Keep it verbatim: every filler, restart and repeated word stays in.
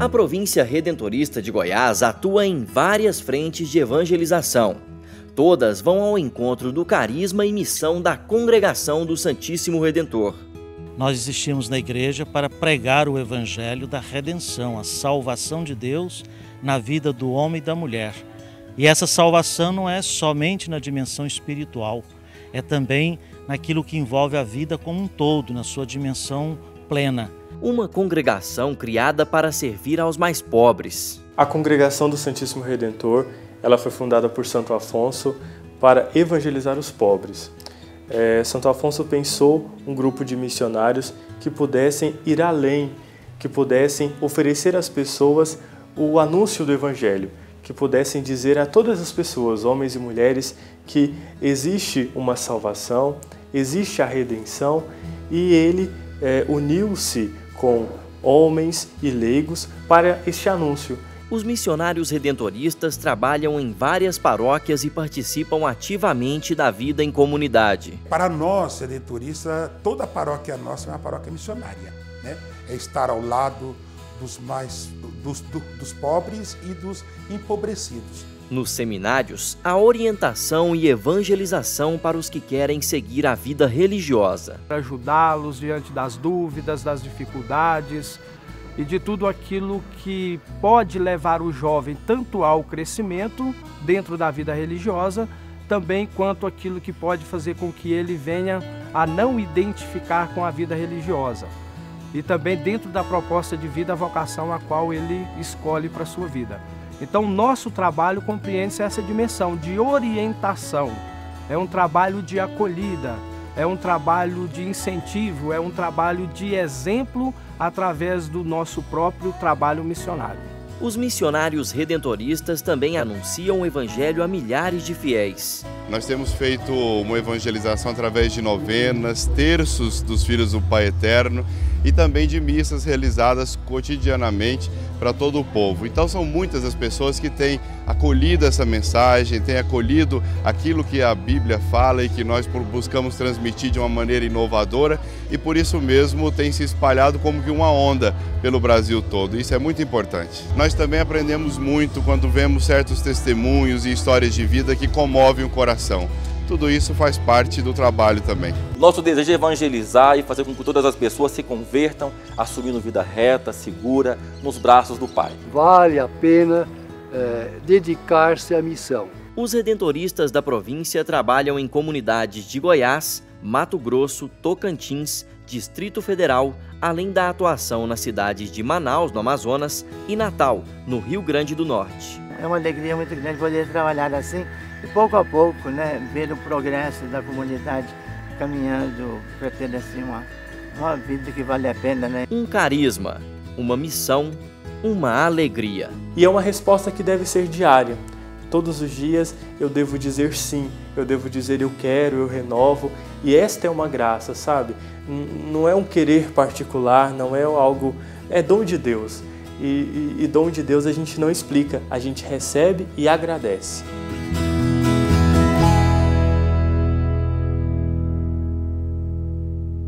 A Província Redentorista de Goiás atua em várias frentes de evangelização. Todas vão ao encontro do carisma e missão da Congregação do Santíssimo Redentor. Nós existimos na igreja para pregar o evangelho da redenção, a salvação de Deus na vida do homem e da mulher. E essa salvação não é somente na dimensão espiritual, é também naquilo que envolve a vida como um todo, na sua dimensão plena. Uma congregação criada para servir aos mais pobres. A Congregação do Santíssimo Redentor, ela foi fundada por Santo Afonso para evangelizar os pobres. É, Santo Afonso pensou um grupo de missionários que pudessem ir além, que pudessem oferecer às pessoas o anúncio do Evangelho, que pudessem dizer a todas as pessoas, homens e mulheres, que existe uma salvação, existe a redenção, e ele é, uniu-se com homens e leigos para este anúncio. Os missionários redentoristas trabalham em várias paróquias e participam ativamente da vida em comunidade. Para nós, redentoristas, toda paróquia nossa é uma paróquia missionária, né? É estar ao lado dos, mais, dos, do, dos pobres e dos empobrecidos. Nos seminários, há orientação e evangelização para os que querem seguir a vida religiosa. Para ajudá-los diante das dúvidas, das dificuldades e de tudo aquilo que pode levar o jovem tanto ao crescimento dentro da vida religiosa, também quanto aquilo que pode fazer com que ele venha a não identificar com a vida religiosa. E também dentro da proposta de vida, a vocação a qual ele escolhe para a sua vida. Então, nosso trabalho compreende essa dimensão de orientação, é um trabalho de acolhida, é um trabalho de incentivo, é um trabalho de exemplo através do nosso próprio trabalho missionário. Os missionários redentoristas também anunciam o evangelho a milhares de fiéis. Nós temos feito uma evangelização através de novenas, terços dos Filhos do Pai Eterno e também de missas realizadas cotidianamente para todo o povo. Então são muitas as pessoas que têm acolhido essa mensagem, têm acolhido aquilo que a Bíblia fala e que nós buscamos transmitir de uma maneira inovadora e por isso mesmo tem se espalhado como que uma onda pelo Brasil todo. Isso é muito importante. Nós também aprendemos muito quando vemos certos testemunhos e histórias de vida que comovem o coração. Tudo isso faz parte do trabalho também. Nosso desejo é evangelizar e fazer com que todas as pessoas se convertam, assumindo vida reta, segura, nos braços do Pai. Vale a pena é, dedicar-se à missão. Os redentoristas da província trabalham em comunidades de Goiás, Mato Grosso, Tocantins, Distrito Federal, além da atuação nas cidades de Manaus, no Amazonas, e Natal, no Rio Grande do Norte. É uma alegria muito grande poder trabalhar assim, e pouco a pouco, né, ver o progresso da comunidade caminhando para ter assim, uma, uma vida que vale a pena. Né? Um carisma, uma missão, uma alegria. E é uma resposta que deve ser diária. Todos os dias eu devo dizer sim, eu devo dizer eu quero, eu renovo. E esta é uma graça, sabe? Não é um querer particular, não é algo... é dom de Deus. E, e, e dom de Deus a gente não explica, a gente recebe e agradece.